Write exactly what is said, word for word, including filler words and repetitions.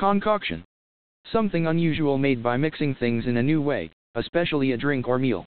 Concoction. Something unusual made by mixing things in a new way, especially a drink or meal.